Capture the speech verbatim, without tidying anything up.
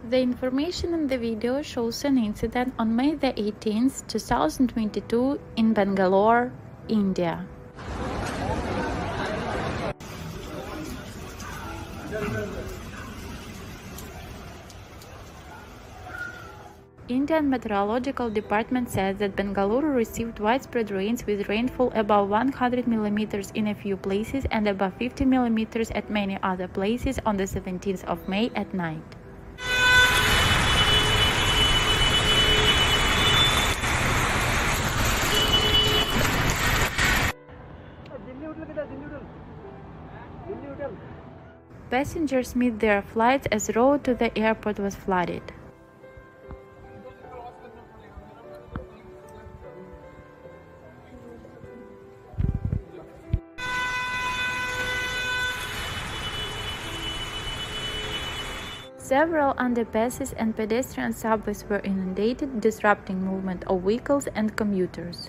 The information in the video shows an incident on May the eighteenth, two thousand twenty-two in Bangalore, India. Indian Meteorological Department says that Bengaluru received widespread rains with rainfall above one hundred millimeters in a few places and above fifty millimeters at many other places on the seventeenth of May at night. Passengers missed their flights as road to the airport was flooded. Several underpasses and pedestrian subways were inundated, disrupting movement of vehicles and commuters.